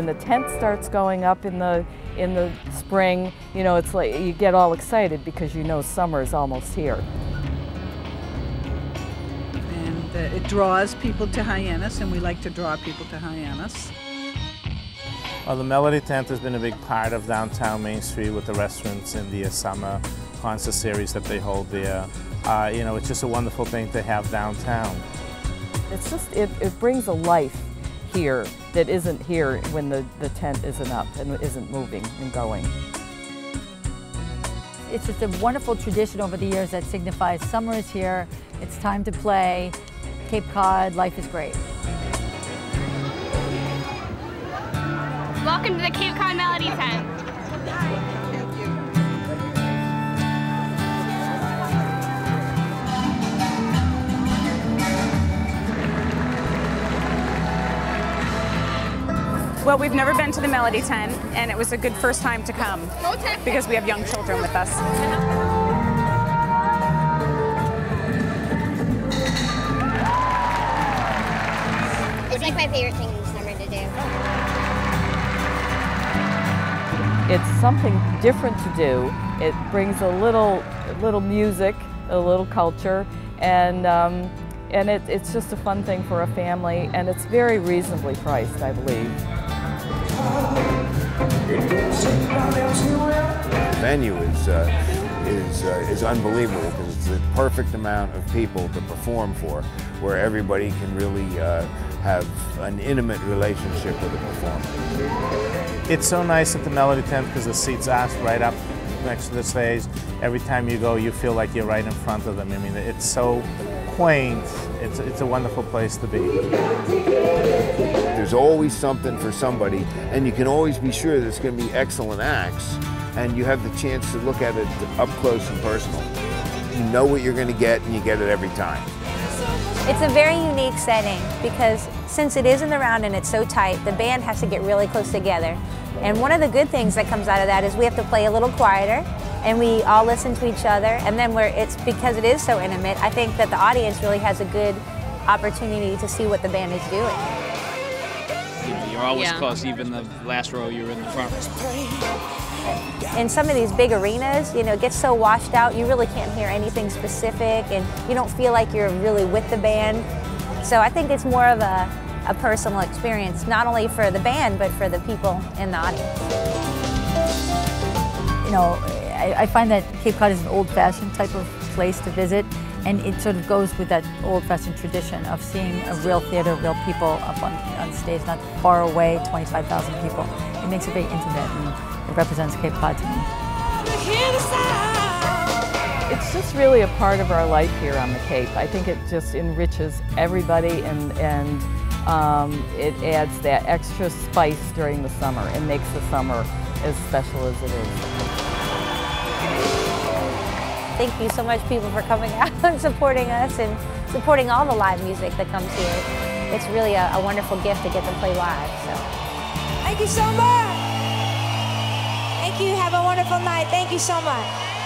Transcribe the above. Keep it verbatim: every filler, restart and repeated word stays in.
the tent starts going up in the in the spring, you know, it's like you get all excited because you know summer is almost here. And uh, it draws people to Hyannis, and we like to draw people to Hyannis. Well, the Melody Tent has been a big part of downtown Main Street with the restaurants and the uh, summer concert series that they hold there. Uh, you know, it's just a wonderful thing to have downtown. It's just, it, it brings a life here that isn't here when the, the tent isn't up and isn't moving and going. It's just a wonderful tradition over the years that signifies summer is here, it's time to play, Cape Cod, life is great. Welcome to the Cape Cod Melody Tent. Well, we've never been to the Melody Tent, and it was a good first time to come because we have young children with us. It's like my favorite thing in the summer to do. It's something different to do. It brings a little, a little music, a little culture, and um, and it, it's just a fun thing for a family, and it's very reasonably priced, I believe. The venue is uh, is uh, is unbelievable because it's the perfect amount of people to perform for, where everybody can really uh, have an intimate relationship with the performer. It's so nice at the Melody Tent because the seats are right up next to the stage. Every time you go, you feel like you're right in front of them. I mean, it's so quaint. It's, it's a wonderful place to be. There's always something for somebody, and you can always be sure there's going to be excellent acts, and you have the chance to look at it up close and personal. You know what you're going to get, and you get it every time. It's a very unique setting because since it is in the round and it's so tight, the band has to get really close together. And one of the good things that comes out of that is we have to play a little quieter, and we all listen to each other, and then we're, it's because it is so intimate, I think that the audience really has a good opportunity to see what the band is doing. You know, you're always Yeah. close, even the last row you're in the front. In some of these big arenas, you know, it gets so washed out, you really can't hear anything specific, and you don't feel like you're really with the band. So I think it's more of a, a personal experience, not only for the band, but for the people in the audience. You know, I, I find that Cape Cod is an old-fashioned type of place to visit, and it sort of goes with that old-fashioned tradition of seeing a real theater, real people up on, on stage, not far away, twenty-five thousand people. It makes it very intimate, and it represents Cape Cod to me. It's just really a part of our life here on the Cape. I think it just enriches everybody, and, and um, it adds that extra spice during the summer and makes the summer as special as it is. Thank you so much, people, for coming out and supporting us and supporting all the live music that comes here. It's really a, a wonderful gift to get to play live. So. Thank you so much. Thank you. Have a wonderful night. Thank you so much.